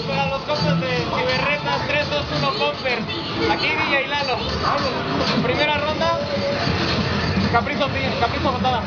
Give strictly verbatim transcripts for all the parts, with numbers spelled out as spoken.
para los compas de Ciberretas tres dos uno Comper. Aquí Villa y Lalo. Primera ronda. Caprizo, caprizo botada.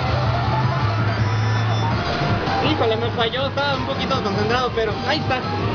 Híjole, me falló, estaba un poquito concentrado, pero ahí está.